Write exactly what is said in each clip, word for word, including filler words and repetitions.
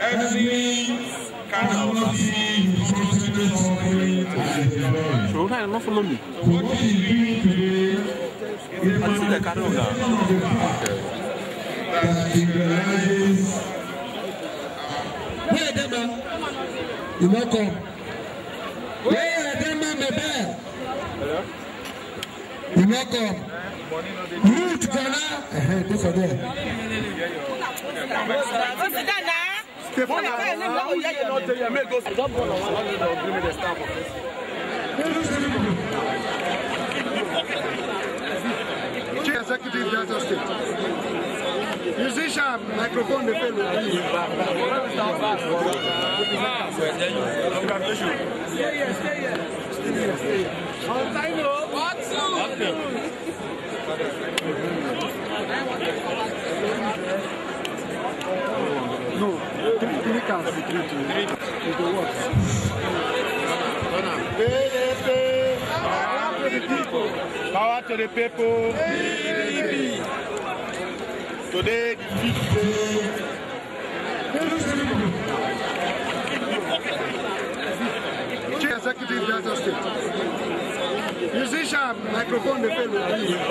Evelyn cannot see so why not follow me? So what he's doing today is I see the car now. that he realizes. Where them man? You welcome. Where them man be there? You welcome. Root Ghana. Eh, this is there. Chief Executive Delta State. Musician, microphone, the fellow. Stay here, stay here. Stay here, stay here. On time, no? What's up? No, three, three cars, three, three, three, the works. Power to the people. Power to the people. Today, the fifth day. Chief Executive Delta State. Musician, microphone, the fellow.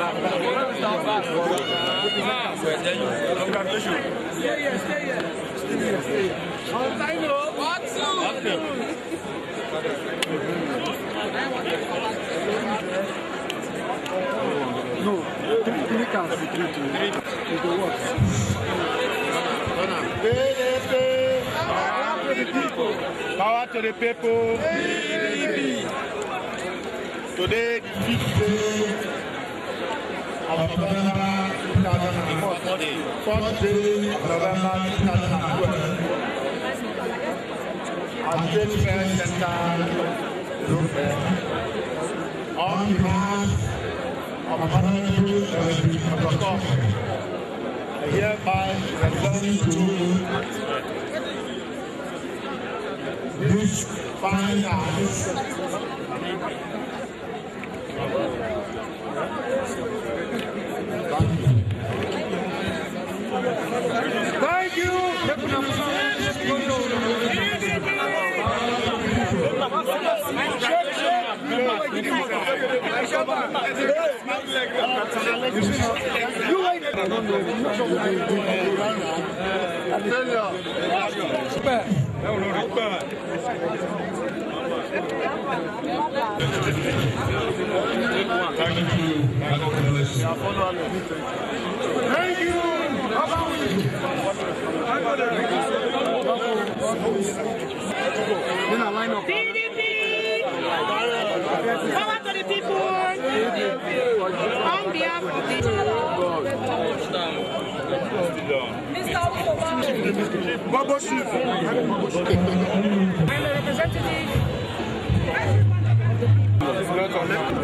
Stay here, stay here. Stay here, stay here. On time, no? What's up? No, three, three cars, three, three, three, the works. Power to the people. Power to the people. Today, the fifth day of November two thousand fourteen. Fourth day of November two thousand twelve. Our State Fair Center, on behalf of Honorable Evelyn Omavowan Oboro, I hereby present to you this fine artist. Thank you. Thank you. In a line of P D P! Power to the people! On behalf of the Mister Bubble Chief. I'm a representative.